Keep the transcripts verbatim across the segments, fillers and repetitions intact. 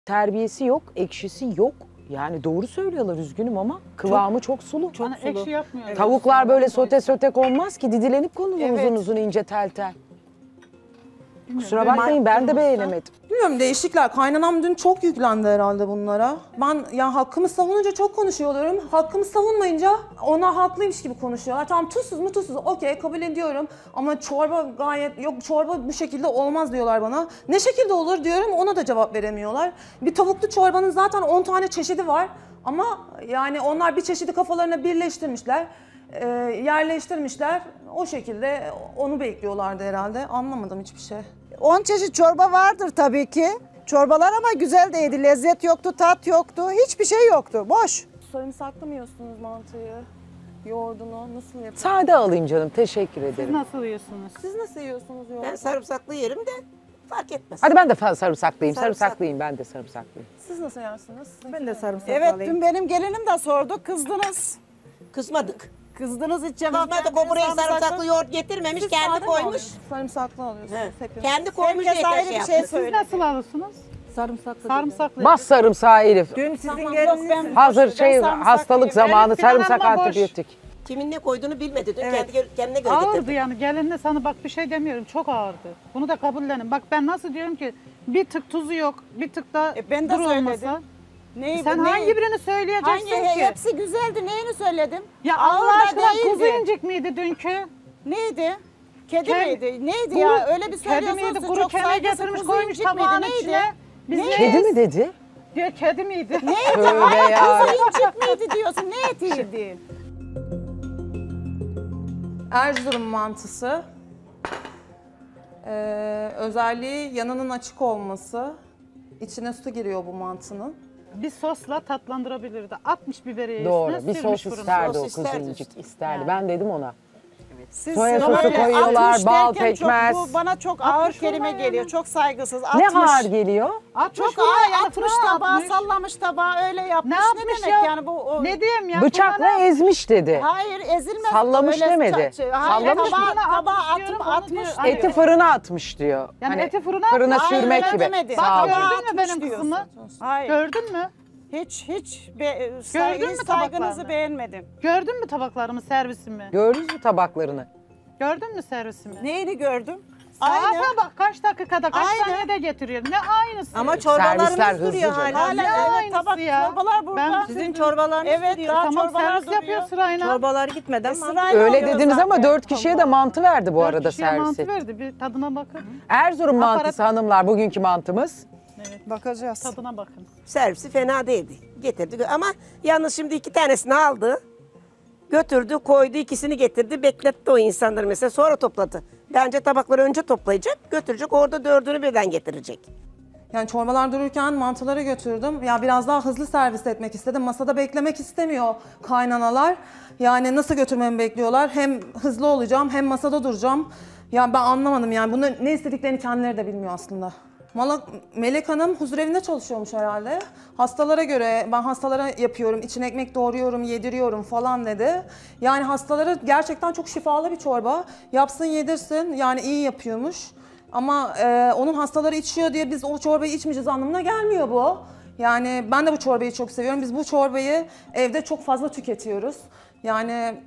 Terbiyesi yok, ekşisi yok. Yani doğru söylüyorlar, üzgünüm ama kıvamı çok, çok sulu. Çok sulu. Ekşi yapmıyor. Evet. Tavuklar böyle sote sote konmaz ki, didilenip konulur Evet. uzun uzun, ince tel tel. Kusura bakmayın, ben de beğenemedim. Bilmiyorum, değişikler. Kaynanam dün çok yüklendi herhalde bunlara. Ben ya hakkımı savununca çok konuşuyorum. Hakkımı savunmayınca ona haklıymış gibi konuşuyorlar. Tamam, tuzsuz mu tuzsuz, okey, kabul ediyorum. Ama çorba gayet, yok çorba bu şekilde olmaz diyorlar bana. Ne şekilde olur diyorum, ona da cevap veremiyorlar. Bir tavuklu çorbanın zaten on tane çeşidi var. Ama yani onlar bir çeşidi kafalarına birleştirmişler. E, yerleştirmişler. O şekilde onu bekliyorlardı herhalde. Anlamadım hiçbir şey. on çeşit çorba vardır tabii ki. Çorbalar ama güzel değildi. Lezzet yoktu, tat yoktu. Hiçbir şey yoktu. Boş. Sarımsaklı mı yiyorsunuz mantıyı? Yoğurdunu nasıl yapıyorsunuz? Sade alayım canım, teşekkür ederim. Nasıl yiyorsunuz? Siz nasıl yiyorsunuz yoğurdu? Ben sarımsaklı yerim de fark etmez. Hadi ben de fa- sarımsaklıyım, Sarımsak. sarımsaklıyım, ben de sarımsaklıyım. Siz nasıl yersiniz? Ben de sarımsaklı Evet, alayım. dün benim gelinim de sordu. Kızdınız. Kızmadık. Kızdınız, hiç cevap Kızmadık, o vermediniz. buraya sarımsaklı yoğurt getirmemiş, Siz kendi sade mi koymuş. alıyorsunuz? Sarımsaklı alıyorsunuz He. hepiniz. Kendi koymuş, Herkes diye ayrı bir şey şey yaptı. Siz söyledi. nasıl alırsınız? Sarımsaklı. Sarımsaklı. Bas sarımsağı Elif. Dün sizin Tamam, geliniz yok, ben- Hazır Ben şey, sarımsak hastalık yiyeyim. zamanı, Elif sarımsak planlama boş. antibiyotik. Kimin ne koyduğunu bilmedi. Dün Evet. kendi, kendine göre Ağırdı getirdi. yani, gelinle sana bak bir şey demiyorum, çok ağırdı. Bunu da kabullenin. Bak ben nasıl diyorum ki bir tık tuzu yok, bir tık da E, ben de dur söyledim. olmasa. Neyi, Sen neyi- hangi birini söyleyeceksin Hangi, ki? hepsi güzeldi. Neyini söyledim? Ya Ağır Allah da aşkına değildi. kuzu incik miydi dünkü? Neydi? Kedi Ke- miydi? Neydi Kuru- ya? Öyle bir Kedi söylüyorsunuz miydi? ki Kuru çok kemiği saygısız, getirmiş kuzu koymuş incik miydi, tabağın neydi? içine. Biz Ne? ne? Kedi mi dedi? Diyor kedi miydi? Neydi? Tövbe Hayır, ya. kuzu incik miydi diyorsun? Ne etiydi? Erzurum mantısı. Ee, özelliği yanının açık olması. İçine su giriyor bu mantının. Bir sosla tatlandırabilirdi. atmış biberi Doğru, üstüne, bir sürmüş sos fırına. isterdi Sos o kuzu isterdi incik, işte. isterdi. Ben dedim ona. Siz Soya ama sosu öyle koyuyorlar, altmış bal, derken çok pekmez. bu bana çok ağır altmış kelime olma geliyor. yani. Çok saygısız. Ne altmış. ağır geliyor? atmış Çok fırına ağır yani, atmış fırına tabağı, atmış. sallamış tabağı, öyle yapmış. Ne yapmış demek ya? yani bu? O... Ne diyeyim ya? Bıçakla fırına- ezmiş dedi. Hayır, ezilmez. Sallamış Öyle demedi. ça- Hayır, Sallamış tabağı, fırına tabağı atmış atıp diyorum, onu atmış. diyor. diyor. Eti fırına atmış diyor. Yani Hani eti fırına fırına atmış. Hayır, sürmek öyle gibi. demedi. Bak, Sağ olun. gördün mü Atmış benim diyorsun. kızımı? Hayır. Gördün mü? Hiç hiç be, say, Gördün hiç mü saygınızı tabaklarını? beğenmedim. Gördün mü tabaklarımı, servisimi? Gördünüz mü tabaklarını? Gördün mü servisimi? Neyini gördüm? Saate Aynı. bak kaç dakikada, kaç Aynı. saniyede getiriyorum. Ne aynısı? Ama Servisler çorbalarınız duruyor hızlıca. hala. Hala Ne evet, aynısı tabak ya? çorbalar burada. Ben- Sizin çorbalarınız Evet, duruyor. daha Tamam, çorbalar servis duruyor. yapıyor sırayla. Çorbalar gitmeden mantı. Sırayla Öyle oluyor dediniz ama zaten. dört kişiye de mantı verdi bu Dört arada kişiye servisi. mantı verdi, bir tadına bakın. Erzurum Aparat- mantısı hanımlar, bugünkü mantımız. Bakacağız. Tadına bakın. Servisi fena değildi. Getirdi ama yalnız şimdi iki tanesini aldı. Götürdü, koydu, ikisini getirdi, bekletti o insanları mesela, sonra topladı. Bence tabakları önce toplayacak, götürecek, orada dördünü birden getirecek. Yani çorbalar dururken mantıları götürdüm. Ya biraz daha hızlı servis etmek istedim. Masada beklemek istemiyor kaynanalar. Yani nasıl götürmemi bekliyorlar? Hem hızlı olacağım hem masada duracağım. Ya ben anlamadım yani. Bunu ne istediklerini kendileri de bilmiyor aslında. Malak, Melek Hanım huzurevinde çalışıyormuş herhalde. Hastalara göre ben hastalara yapıyorum, içine ekmek doğruyorum, yediriyorum falan dedi. Yani hastalara gerçekten çok şifalı bir çorba. Yapsın yedirsin, yani iyi yapıyormuş. Ama e, onun hastaları içiyor diye biz o çorbayı içmeyeceğiz anlamına gelmiyor bu. Yani ben de bu çorbayı çok seviyorum. Biz bu çorbayı evde çok fazla tüketiyoruz. Yani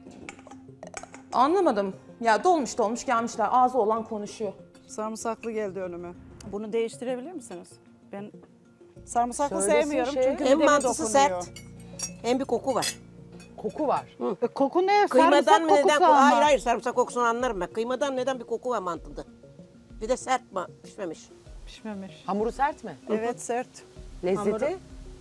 anlamadım. Ya dolmuş dolmuş gelmişler. Ağzı olan konuşuyor. Sarımsaklı geldi önüme. Bunu değiştirebilir misiniz? Ben sarımsaklı Söylesin sevmiyorum şey. çünkü Hem mideme mantısı dokunuyor. sert, hem bir koku var. Koku var. E, koku ne? Kıymadan Sarımsak mı kokusu neden? ama. Hayır hayır, sarımsak kokusunu anlarım ben. Kıymadan neden bir koku var mantıda. Bir de sert mi? Pişmemiş. Pişmemiş. Hamuru sert mi? Evet, sert. Lezzeti?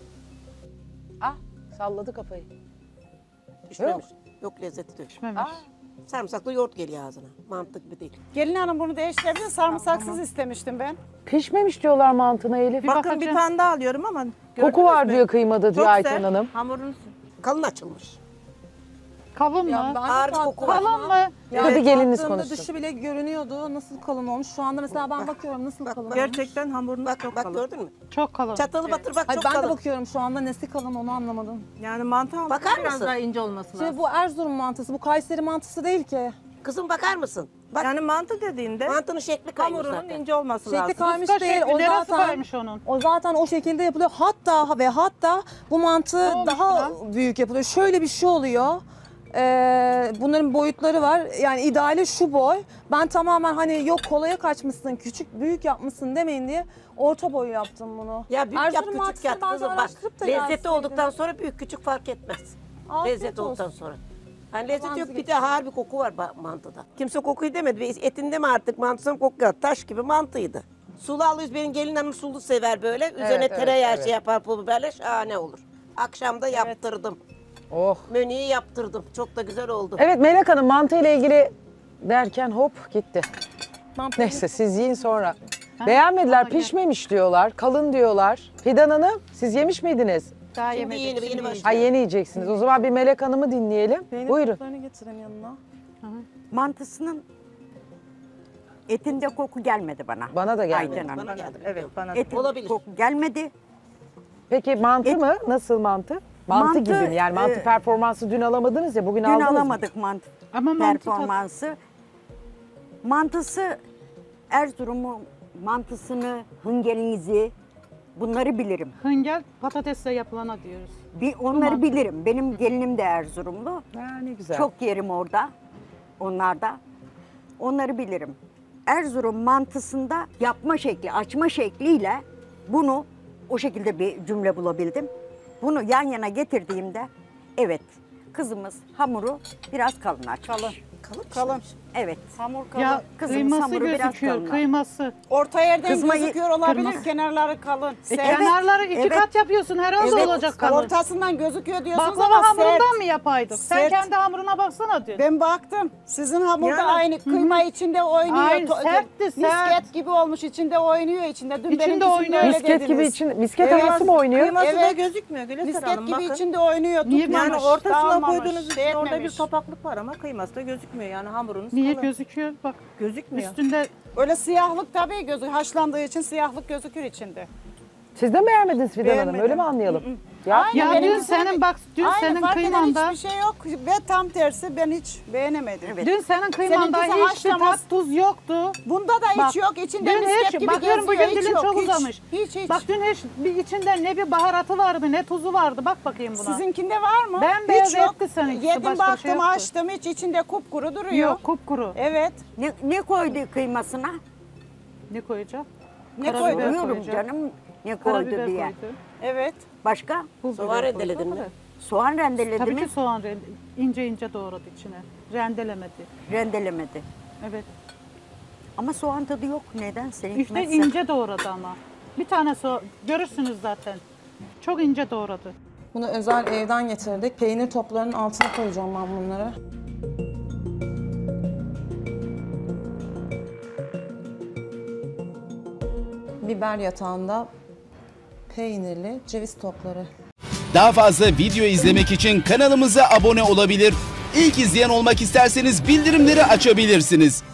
Ah, salladı kafayı. Pişmemiş. Yok, lezzeti de yok. Pişmemiş. Aa, Sarımsaklı yoğurt geliyor ağzına. Mantı gibi değil. Gelin hanım bunu değiştirebilir. Sarımsaksız istemiştim ben. pişmemiş diyorlar mantına Elif. Bakın bakacağım. bir tane daha alıyorum ama Koku gördünüz var mü? diyor kıymada diyor Çok Ayten sert. Hanım. Hamurunuz Kalın açılmış. Kalın mı? Ağır bir koku var. Kalın mı? Hadi gelininiz baktığımda konuşsun. dışı bile görünüyordu. Nasıl kalın olmuş. Şu anda mesela ben bakıyorum nasıl kalın olmuş. gerçekten hamurunuz Bak çok bak, kalın. gördün mü? Çok kalın. Çatalı batır bak, Hayır, çok ben de kalın. bakıyorum şu anda nesi kalın onu anlamadım. Yani mantı hamuru Bakar biraz mısın? daha ince olması lazım. Şimdi bu Erzurum mantısı, bu Kayseri mantısı değil ki. Kızım bakar mısın? Bak, Yani mantı dediğinde mantının şekli kaymış hamurunun zaten. ince olması Şekli lazım. kaymış Usta değil. O şekli neresi zaten kaymış onun? o zaten o şekilde yapılıyor. Hatta ve hatta bu mantı Ne olmuş daha büyük yapılıyor. Şöyle bir şey oluyor. Ee, bunların boyutları var. Yani ideali şu boy. Ben tamamen hani yok kolaya kaçmışsın, küçük büyük yapmışsın demeyin diye orta boy yaptım bunu. Ya büyük yap Erzurum küçük mantısını yap bence kızım bak. araştırıp da Lezzeti gelseydin. olduktan sonra büyük küçük fark etmez. Afiyet Lezzet olsun. olduktan sonra. Hani lezzet yok bir de vazgeçtim. ağır bir koku var ba- mantıda. Kimse kokuyu demedi. Etinde mi artık mantısının koku yok. Taş gibi mantıydı. Sulu alıyoruz. Benim gelin hanım sulu sever böyle. Üzerine evet, tereyağı evet. şey yapar pul biberle şahane olur. Akşamda yaptırdım. Oh. Menüyü yaptırdım. Çok da güzel oldu. Evet Melek Hanım mantı ile ilgili derken hop gitti. Ben Neyse siz yiyin sonra. Beğenmediler, pişmemiş diyorlar, kalın diyorlar. Fidan Hanım siz yemiş miydiniz? Daha Şimdi yemedik. yeni, yeni şimdi başladı. Ha yeni yiyeceksiniz. O zaman bir Melek Hanım'ı dinleyelim. peynir Buyurun. toplarını getireyim yanına. Mantısının etinde koku gelmedi bana. Bana da gelmedi. Ayten Hanım. Bana geldi. Evet bana. Etin Olabilir. koku gelmedi. Peki mantı Et- mı? Nasıl mantı? Mantı, Mantı, gibi mi? Yani mantı e, performansı dün alamadınız ya bugün Dün aldınız mı? alamadık mantı Ama mantı tat- performansı. Mantısı Erzurum'un mantısını, hıngelinizi bunları bilirim. Hıngel patatesle yapılana diyoruz. Bir onları bilirim. Benim gelinim de Erzurumlu. Ha, ne güzel. Çok yerim orada. Onlarda. Onları bilirim. Erzurum mantısında yapma şekli, açma şekliyle bunu o şekilde bir cümle bulabildim. Bunu yan yana getirdiğimde evet kızımız hamuru biraz kalın açmış. Kalın. Kalın. Kalın. Evet. Hamur kalın. Ya Kızımız kıyması hamuru biraz gözüküyor, kalın. kıyması. Orta yerden Kızmayı- gözüküyor olabilir, kırmızı. kenarları kalın. E, Sert. kenarları iki evet. kat yapıyorsun herhalde Evet, olacak kalın. ortasından gözüküyor diyorsunuz Baklava ama hamurundan sert. mı yapaydık? Sen Sert. kendi hamuruna baksana dün. Ben baktım. Sizin hamurda Yani- aynı kıyma içinde oynuyor. Aynı, To- sertti, sert. Misket gibi olmuş içinde oynuyor içinde. Dün İçinde benimkisinde oynuyor. öyle Misket dediniz. gibi için, misket Evet. havası mı oynuyor? Kıyması da Evet. gözükmüyor Güleser Misket Hanım gibi bakın. içinde oynuyor. Niye tutmamış, Yani ortasına dağılmamış, koyduğunuz için şey orada bir etmemiş. topaklık var ama kıyması da gözükmüyor. Yani hamurunuz Niye kalın. gözüküyor? Bak Gözükmüyor. üstünde Öyle siyahlık tabii gözü haşlandığı için siyahlık gözükür içinde. Siz de mi beğenmediniz Fidan Hanım? Beğenmedim. Öyle mi anlayalım? Ya Aynen, ya benim dün güzel senin bir- bak dün Aynı senin fark eden kıymanda hiçbir şey yok ve tam tersi ben hiç beğenemedim. Evet. dün senin kıymanda Seninkisi hiçbir haşlamaz. tat tuz yoktu. Bunda da Bak, hiç yok. İçinde dün misket hiç, gibi bakıyorum geziyor. bugün Hiç dilin yok. çok hiç, uzamış. Hiç hiç. Bak dün hiç bir içinde ne bir baharatı vardı ne tuzu vardı. Bak bakayım buna. Sizinkinde var mı? Bembeyaz hiç yok. etti seninkisi, Yedim başka bir baktım şey yoktu. açtım hiç içinde kupkuru duruyor. Yok kupkuru. Evet. Ne, ne koydu kıymasına? Ne koyacağım? Ne Karabiber koydun? Soruyorum koyacağım. canım ne koydu Karabiber diye. koydu. Evet. Başka? Pul Soğan biber rendeledin koydu. mi? Soğan rendeledi Tabii mi? ki soğan rende, ince ince doğradı içine. Rendelemedi. Rendelemedi. Evet. Ama soğan tadı yok. Neden? Senin İşte hikmetse. ince doğradı ama. Bir tane soğan görürsünüz zaten. Çok ince doğradı. Bunu özel evden getirdik. Peynir toplarının altına koyacağım ben bunları. Biber yatağında peynirli ceviz topları. Daha fazla video izlemek için kanalımıza abone olabilir. İlk izleyen olmak isterseniz bildirimleri açabilirsiniz.